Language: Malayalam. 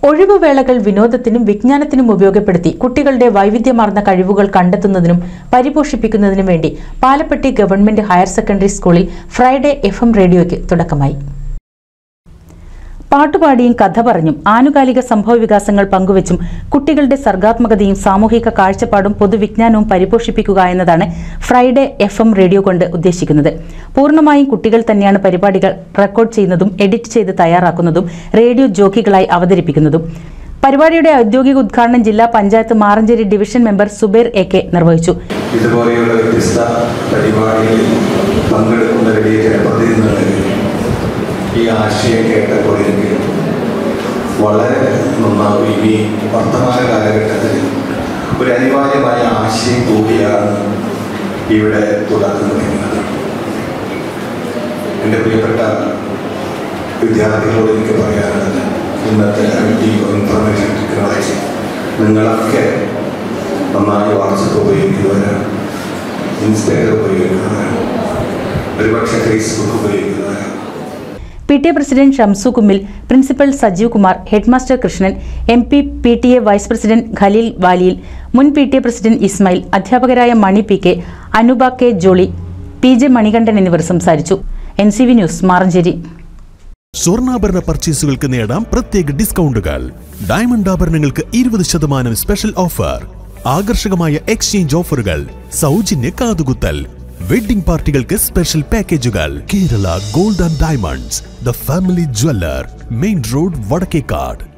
ഒഴിവുവേളകൾ വിനോദത്തിനും വിജ്ഞാനത്തിനും ഉപയോഗപ്പെടുത്തി കുട്ടികളുടെ വൈവിധ്യമാർന്ന കഴിവുകൾ കണ്ടെത്തുന്നതിനും പരിപോഷിപ്പിക്കുന്നതിനും വേണ്ടി പാലപ്പെട്ടി ഗവൺമെന്റ് ഹയർ സെക്കൻഡറി സ്കൂളിൽ ഫ്രൈഡേ FM റേഡിയോയ്ക്ക് തുടക്കമായി. പാട്ടുപാടിയും കഥ പറഞ്ഞും ആനുകാലിക സംഭവവികാസങ്ങൾ പങ്കുവച്ചും കുട്ടികളുടെ സർഗാത്മകതയും സാമൂഹിക കാഴ്ചപ്പാടും പൊതുവിജ്ഞാനവും പരിപോഷിപ്പിക്കുക എന്നതാണ് ഫ്രൈഡേ FM റേഡിയോ കൊണ്ട് ഉദ്ദേശിക്കുന്നത്. പൂർണ്ണമായും കുട്ടികൾ തന്നെയാണ് പരിപാടികൾ റെക്കോർഡ് ചെയ്യുന്നതും എഡിറ്റ് ചെയ്ത് തയ്യാറാക്കുന്നതും റേഡിയോ ജോക്കികളായി അവതരിപ്പിക്കുന്നതും. പരിപാടിയുടെ ഔദ്യോഗിക ഉദ്ഘാടനം ജില്ലാ panchayat Maranchery division member Zubair AK നിർവഹിച്ചു. ഇതുപോലെയുള്ള വ്യത്യസ്ത പരിപാടികളിൽ പങ്കെടുക്കുന്ന വലിയ ജനപ്രതിനിധികൾ ഈ ആശയം കേട്ടപ്പോൾ എനിക്ക് വളരെ നന്നായി ഇനി വർത്തമാന കാലഘട്ടത്തിൽ ഒരു അനിവാര്യമായ ആശയം കൂടിയാണ് ഇവിടെ തുടക്കം കുറിക്കുന്നത്. എൻ്റെ പ്രിയപ്പെട്ട വിദ്യാർത്ഥികളോട് എനിക്ക് പറയാനുള്ളത്, ഇന്നത്തെ ഇൻഫർമേഷൻ ടെക്നോളജി നിങ്ങളൊക്കെ നന്നായി വാട്സപ്പ് ഉപയോഗിക്കുന്നവരാണ്, ഇൻസ്റ്റാഗ്രാം ഉപയോഗിക്കുന്നവരാണ്, ഒരുപക്ഷെ ഫേസ്ബുക്ക് ഉപയോഗിക്കുന്നവരാണ്. PTA president Shamsu Kummil, principal Sajeev Kumar, headmaster Krishnan, MP PTA vice president Khaleel Valiyil, മുൻ PTA പ്രസിഡന്റ് ഇസ്മായിൽ, അധ്യാപകരായ മണി PK, Anuba K Jolly, PJ Manikandan എന്നിവർ സംസാരിച്ചു. NCV news Maranchery. സ്വർണ്ണാഭരണ പർച്ചേസുകൾക്ക് നേടാം പ്രത്യേക ഡിസ്കൗണ്ടുകൾ. ഡയമണ്ട് ആഭരണങ്ങൾക്ക് 20% സ്പെഷ്യൽ ഓഫർ, ആകർഷകമായ എക്സ്ചേഞ്ച് ഓഫറുകൾ, സൗജന്യ കാതുകുത്തൽ, വെഡിംഗ് പാർട്ടികൾക്ക് സ്പെഷ്യൽ പാക്കേജുകൾ. Kerala gold and diamonds, the family jeweller, main road, Vadakkekad.